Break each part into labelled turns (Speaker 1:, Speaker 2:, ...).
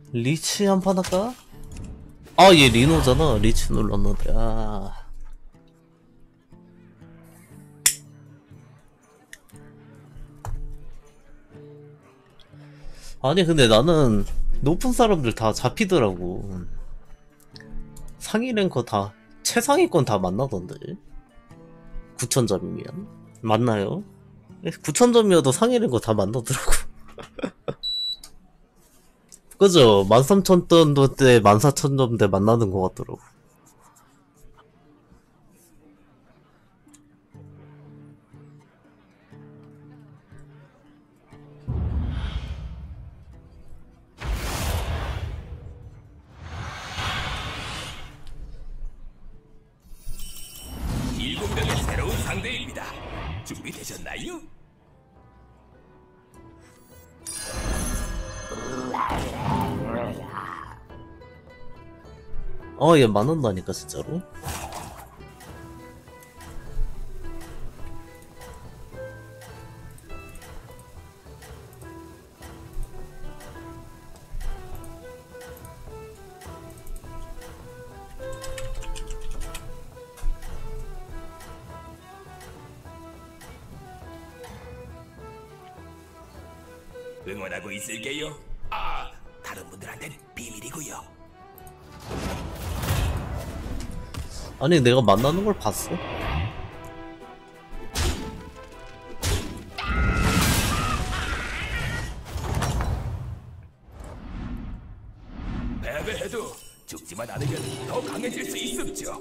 Speaker 1: 리치 한 판 할까? 아, 얘 리노잖아. 리치 눌렀는데. 아. 아니, 근데 나는 높은 사람들 다 잡히더라고. 상위 랭커 다, 최상위권 다 만나던데. 9,000점이면. 맞나요? 9,000점이어도 상위 랭커 다 만나더라고. 그죠? 13,000점 대 14,000점 대 만나는 것 같더라고.
Speaker 2: 일곱 명의 새로운 상대입니다. 준비되셨나요?
Speaker 1: 얘 만난다니까, 진짜로.
Speaker 2: 응원하고 있을게요. 아, 다른 분들한테는 비밀이고요.
Speaker 1: 아니, 내가 만나는 걸 봤어?
Speaker 2: 패배해도 죽지만 않으면 더 강해질 수 있었죠.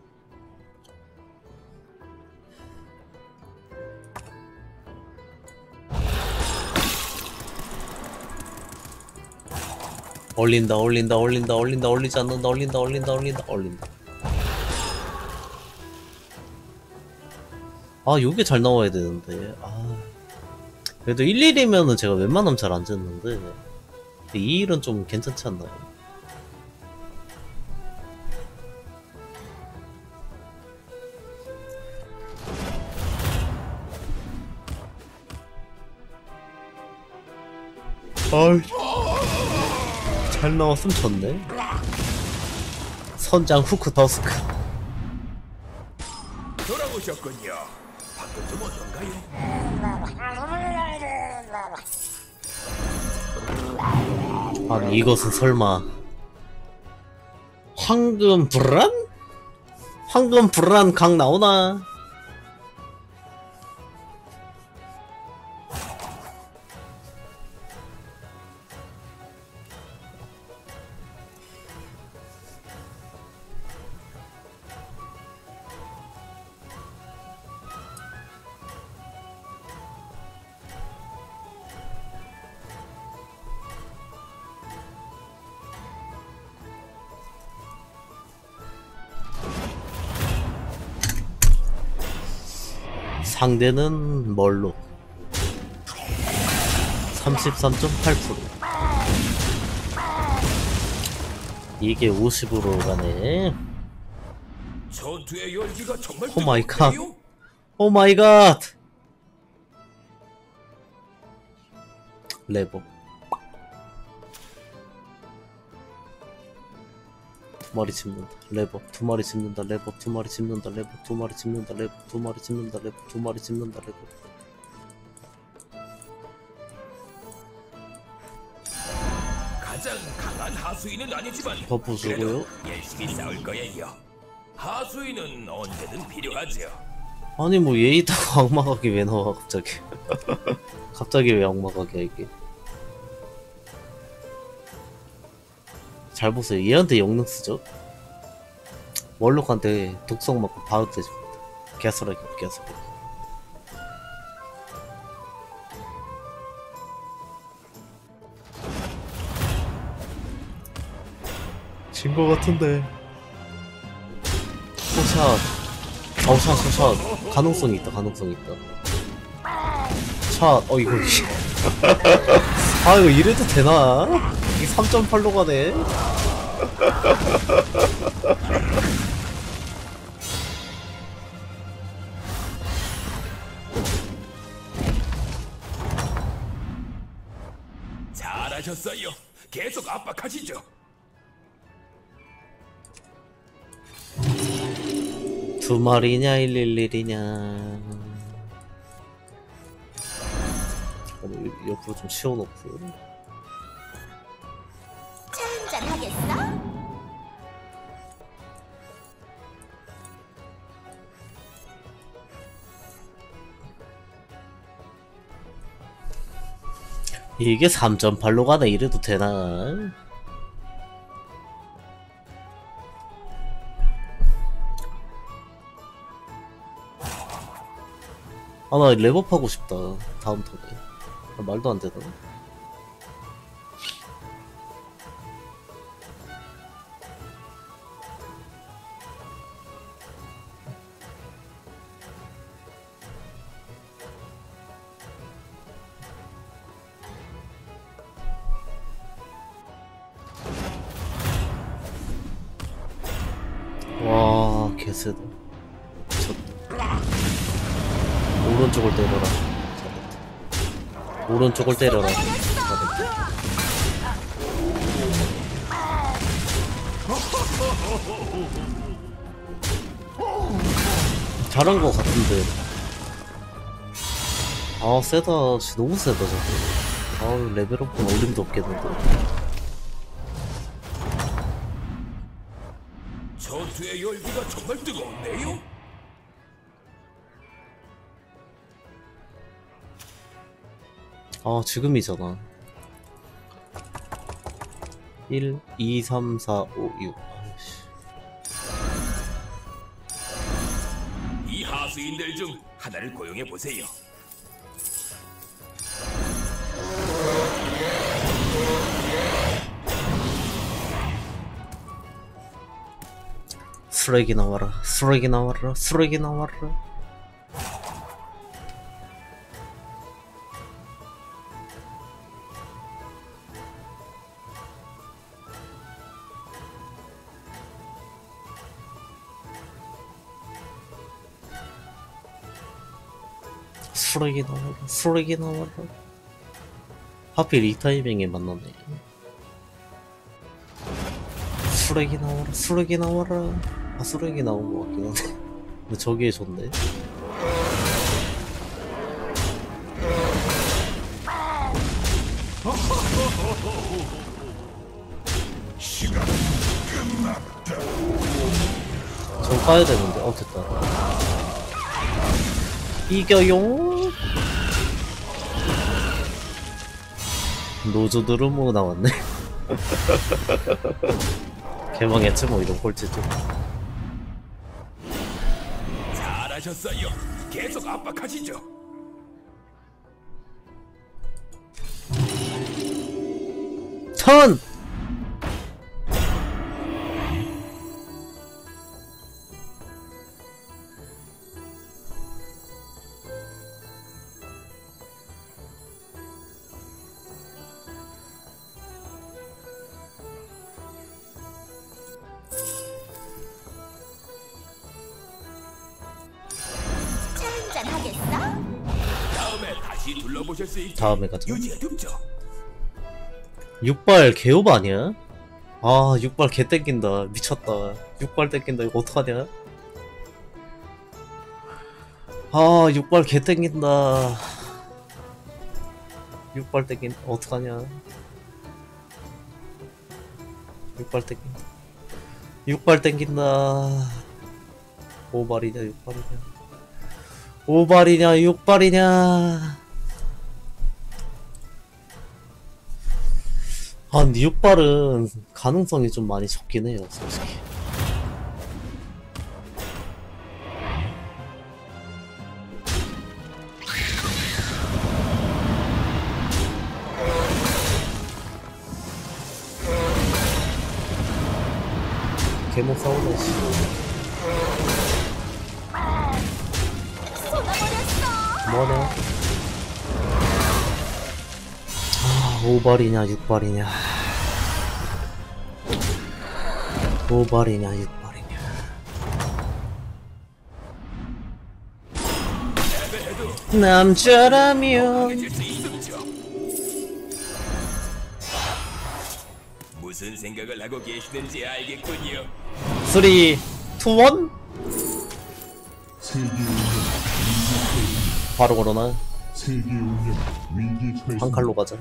Speaker 1: 올린다, 올린다, 올린다, 올린다, 올리지 않는다, 올린다, 올린다, 올린다, 올린다. 아, 요게 잘 나와야 되는데. 아. 그래도 1일이면은 제가 웬만하면 잘 안 짓는데. 2일은 좀 괜찮지 않나요? 아이. 잘 나왔으면 좋네. 선장 후크 더스크.
Speaker 2: 돌아오셨군요. 방금 좀 어떤가요?
Speaker 1: 아니, 이것은 설마 황금 불안? 황금 불안 각 나오나? 상대는 멀로 33.8%. 이게 50으로 가네.
Speaker 2: 전투의 열기가 정말
Speaker 1: 오 마이 갓.
Speaker 2: 뜨거운데요?
Speaker 1: 오 마이 갓. 레버 두 마리 짚는다. 레버 두 마리 짚는다. 레버 두 마리 짚는다. 레버 두 마리 짚는다. 레버 두 마리 짚는다. 레버 두 마리 짚는다. 레버.
Speaker 2: 가장 강한 하수인은 아니지만
Speaker 1: 버프 주고요.
Speaker 2: 그래도 열심히 싸울 거예요. 하수인은 언제든 필요하죠.
Speaker 1: 아니 뭐 얘 있다고 악마각이 왜 나와 갑자기. 갑자기 왜 악마각이야 이게. 잘 보세요. 얘한테 영능 쓰죠. 월록한테 독성 맞고 바로 되집니다. 개쓰레기 개쓰레기. 진 거 같은데. 샷. 샷. 가능성이 있다. 가능성이 있다. 샷. 이거. 이거 이래도 되나? 이게 3.8로 가네.
Speaker 2: 잘하셨어요. 계속 압박하시죠.
Speaker 1: 두 마리냐 111이냐. 옆으로 좀 치워놓고.
Speaker 3: 차 한잔 하겠어?
Speaker 1: 이게 3.8로 가네. 이래도 되나? 아, 나 랩업하고 싶다. 다음 턴에. 아, 말도 안 되나? 와, 개쎄다. 미쳤다. 오른쪽을 때려라. 잘했다. 오른쪽을 때려라. 잘했다. 잘한 거 같은데. 아, 세다. 진짜 너무 세다, 저거. 아, 레벨업은 어림도 없겠는데.
Speaker 2: 전투의 열기가 정말 뜨거운데요?
Speaker 1: 아, 지금이잖아. 1, 2, 3, 4, 5, 6. 아이씨.
Speaker 2: 이 하수인들 중 하나를 고용해 보세요.
Speaker 1: 쓰레기 나와라. 쓰레기 나와라. 쓰레기 나와라. 쓰레기 나와라. 쓰레기 나와라. 하필 이 타이밍에 만나네. 쓰레기 나와라. 쓰레기 나와라. 아, 쓰레기 나온 것 같긴 한데. 근데 저기에 좋네. 저 까야 되는데. 어, 됐다. 이겨용. 노조드루모 나왔네. 개망했지 뭐 이런 꼴찌도.
Speaker 2: 잘하셨어요. 계속 압박하시죠.
Speaker 1: 턴!
Speaker 3: 차 한잔 하겠어?
Speaker 2: 다음에 다시 둘러보실 수 있게
Speaker 1: 다음에 가자.
Speaker 2: 유지해둡죠.
Speaker 1: 육발 개오바 아니야? 아, 육발 개 땡긴다. 미쳤다. 육발 땡긴다. 이거 어떡하냐? 아, 육발 개 땡긴다. 육발 땡긴다. 어떡하냐? 육발 땡긴다. 육발 땡긴다. 오발이냐, 육발이냐. 오발이냐, 육발이냐. 아, 근데 육발은 가능성이 좀 많이 적긴 해요, 솔직히. 개목 싸우네, 씨.
Speaker 3: 쏟아버렸어.
Speaker 1: 뭐네? 아, 5발이냐 6발이냐. 5발이냐 6발이냐. 남자라면
Speaker 2: 해줄 수 있었죠. 무슨 생각을 하고 계시는지 알겠군요.
Speaker 1: 3, 2, 1
Speaker 4: 세계의 운명
Speaker 1: 바로 걸어놔.
Speaker 4: 세계의 운명 위기에 처했습니다.
Speaker 1: 한 칼로 가자.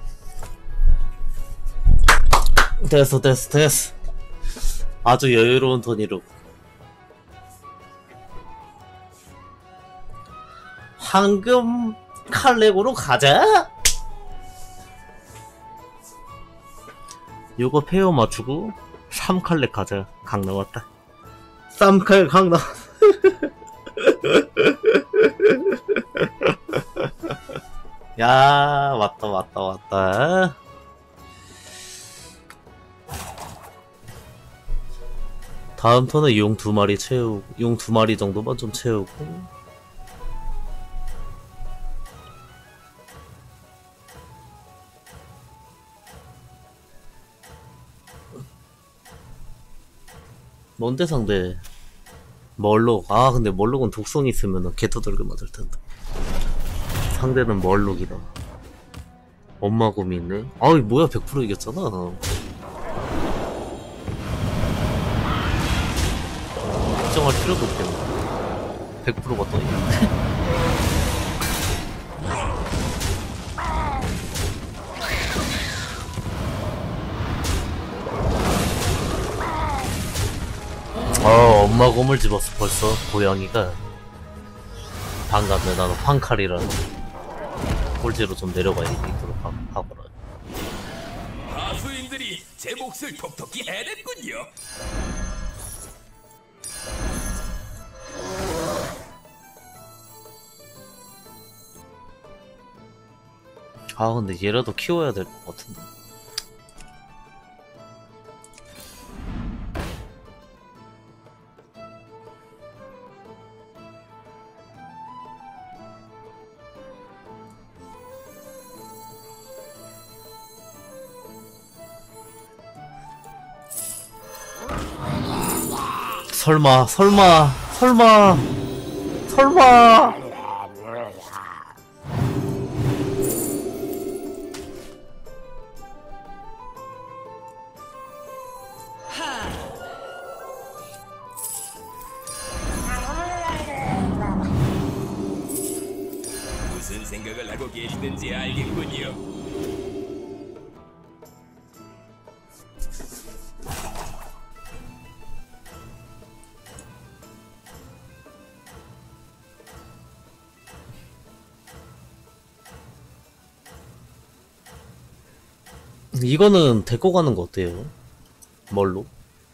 Speaker 1: 됐어. 아주 여유로운 돈이로. 황금 칼렉으로 가자. 요거 페어 맞추고 3칼렉 가자. 강 나왔다. 3칼 강 나왔다. 야, 왔다. 다음 턴에 용 2마리 채우고, 용 2마리 정도만 좀 채우고. 뭔데 상대? 멀록. 아, 근데 멀록은 독성 있으면은 개토들게 맞을 텐데. 상대는 멀록이다. 엄마 곰이 있네. 아이, 뭐야, 100% 이겼잖아. 걱정할 필요도 없겠네. 100%가 또 있네. 엄마 곰을 집었어. 벌써 고양이가. 반갑네. 나는 황칼이라는 꼴지로 좀 내려가야 되도록 하거라.
Speaker 2: 하수인들이 제 몫을 톡톡히 해냈군요.
Speaker 1: 아, 근데 얘라도 키워야 될 것 같은데. 설마.
Speaker 2: 무슨 생각을 하고 계시는지 알겠군요.
Speaker 1: 이거는 데리고 가는 거 어때요? 뭘로?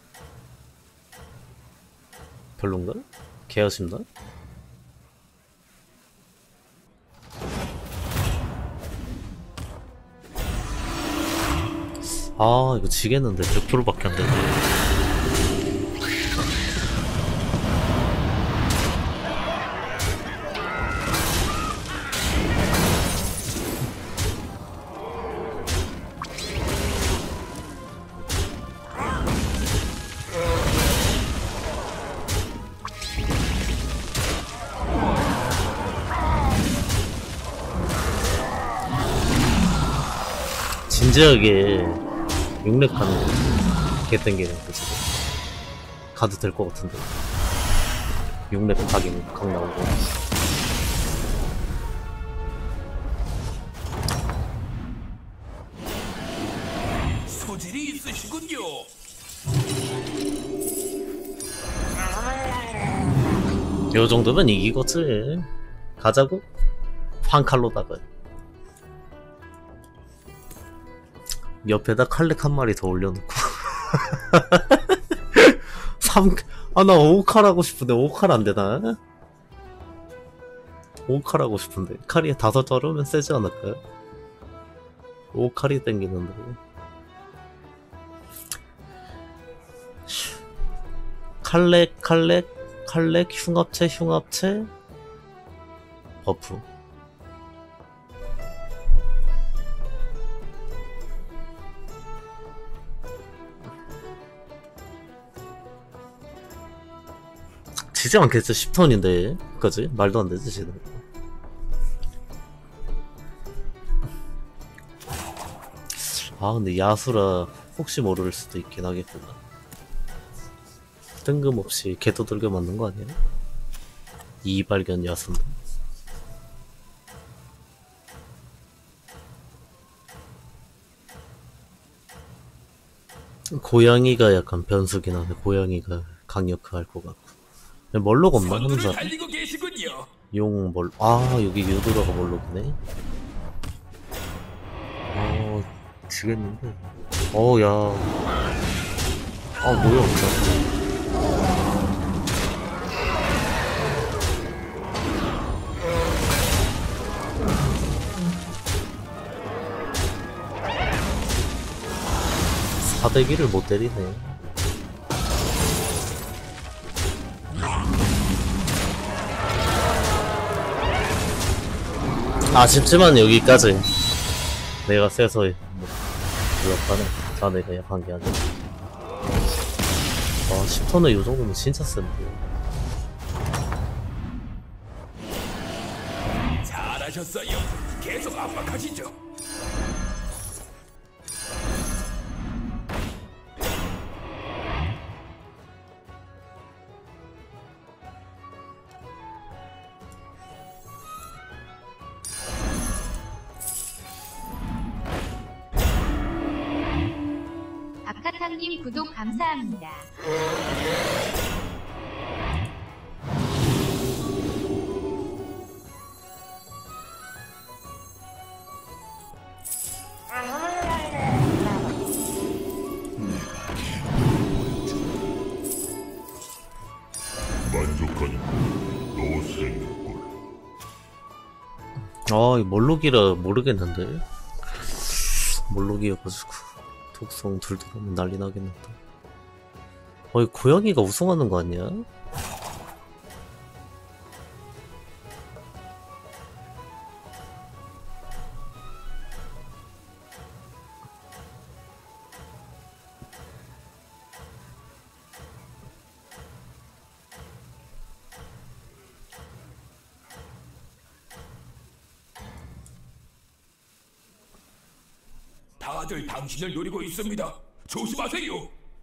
Speaker 1: 별론가? 개아쉽나? 아, 이거 지겠는데 100%밖에 안 되네. 진지하게 6렙 가는 거 개 땡기는 거 지금 가도 될 것 같은데 6렙 가긴 각 나오고.
Speaker 2: 소질이 있으시군요.
Speaker 1: 요 정도면 이기겠지. 가자고? 황칼로다가 옆에다 칼렉 한 마리 더 올려놓고 3... 나 5칼 하고 싶은데 5칼 안되나? 5칼 하고 싶은데 칼이 5 자르면 세지 않을까요? 5칼이 땡기는데 칼렉 흉합체 버프. 지지 않겠지. 10턴인데 그까지? 말도 안 되지 지금. 아 근데 야수라 혹시 모를 수도 있긴 하겠구나. 뜬금없이 개도들겨 맞는 거 아니야? 이발견 야순. 고양이가 약간 변수긴 하네. 고양이가 강력할 것 같고. 멀록 없나?
Speaker 2: 선두를
Speaker 1: 항상
Speaker 2: 달리고 계시군요.
Speaker 1: 용 멀. 아 여기 유도라가 멀록이네. 지겠는데. 야. 뭐야 없다. 사대기를 못 때리네. 아쉽지만 여기까지. 내가 세서 그렇다네. 자네가 약한 게 아니야. 10턴에 요 정도면 진짜 센데.
Speaker 2: 잘하셨어요. 계속 압박하시죠.
Speaker 5: 박하탕님 구독 감사합니다.
Speaker 4: 만족하니 노생이었군.
Speaker 1: 이 몰록이라 모르겠는데. 몰록이어가지고 독성 둘 들어오면 난리 나겠는데. 이 고양이가 우승하는 거 아니야?
Speaker 2: 다들 당신을 노리고 있습니다. 조심하세요.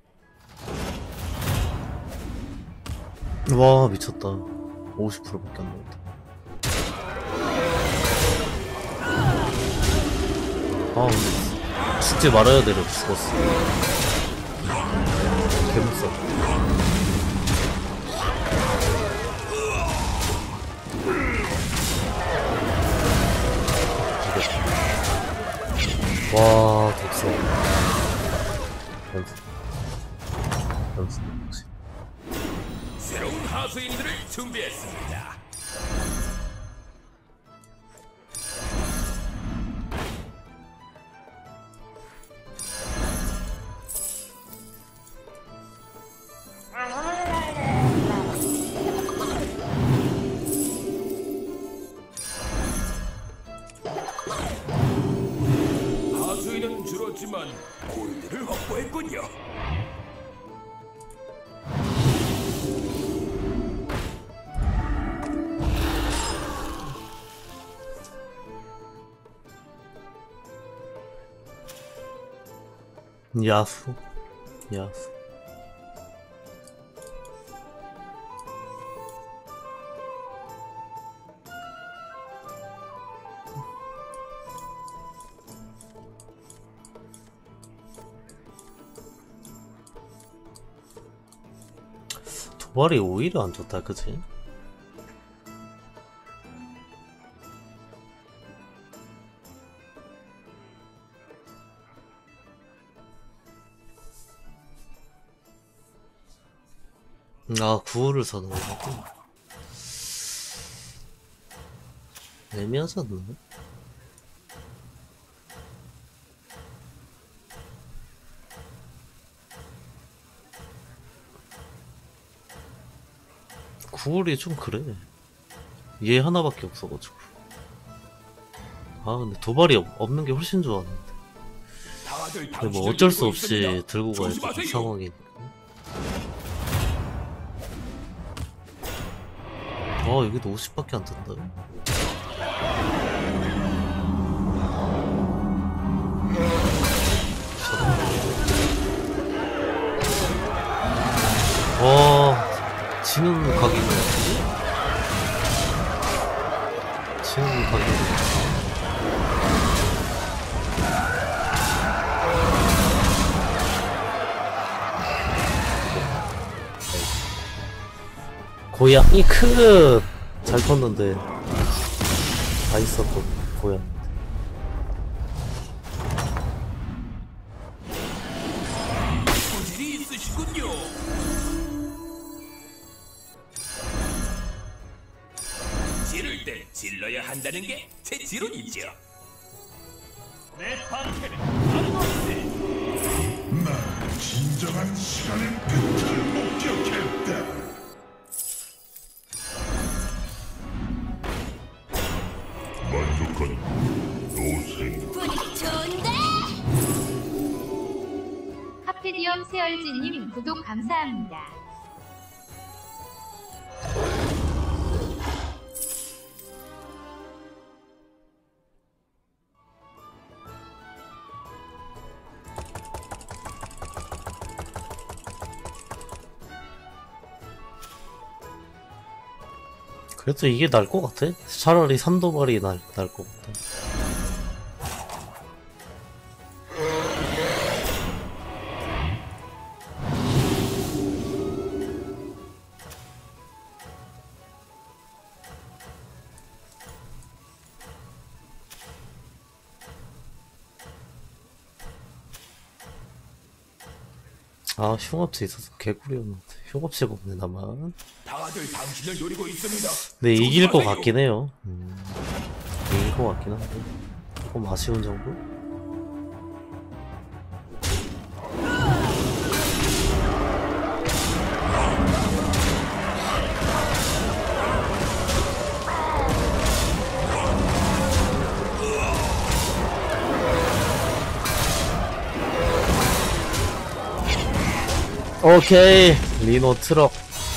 Speaker 1: 와 미쳤다. 50%밖에 안 나온다. 근데 죽지 말아야 되려. 죽었어. 개무서. 와 독성. 변수 역시.
Speaker 2: 새로운 하수인들을 준비했습니다. 하수인은 줄었지만 골드를 확보했군요.
Speaker 1: 야수. 도발이 오히려 안 좋다, 그치? 구호를 사는 거고. 애매하지 않나? 구월이 좀 그래. 얘 하나밖에 없어가지고. 근데 도발이 없는 게 훨씬 좋았는데.
Speaker 2: 다들
Speaker 1: 근데 뭐
Speaker 2: 당신을
Speaker 1: 어쩔 수
Speaker 2: 노리고
Speaker 1: 없이
Speaker 2: 있습니다.
Speaker 1: 들고 가야 되는
Speaker 2: 조심하세요.
Speaker 1: 상황이니까. 여기도 50밖에 안 뜬다. 지는 가격이 뭐지? 지는 가격이 고양이 크! 잘 컸는데 다 있었던 고양이.
Speaker 2: 소질이 있으시군요. 지를 때 질러야 한다는 게 제 지론이죠. 내 방패는 안보세.
Speaker 4: 난 진정한 시간의 끝을 목격했다. 만족한 노생.
Speaker 3: 분위기 좋은데?
Speaker 5: 카페디엄 세얼지님 구독 감사합니다.
Speaker 1: 그래도 이게 나을 것 같아. 차라리 삼도발이 나을 것 같아. 아, 흉업체 있어서 개꿀이었는데. 흉업체가 없네, 나만.
Speaker 2: 다들 당신을 노리고 있습니다.
Speaker 1: 네, 이길 것
Speaker 2: 조심하세요.
Speaker 1: 같긴 해요. 이길 것 같긴 한데. 조금 아쉬운 정도? 오케이, 리노 트럭.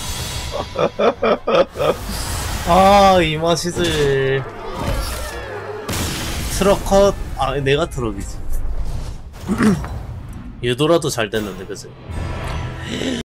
Speaker 1: 아, 이 맛이지. 트럭 컷. 아, 내가 트럭이지. 유도라도 잘 됐는데, 그치?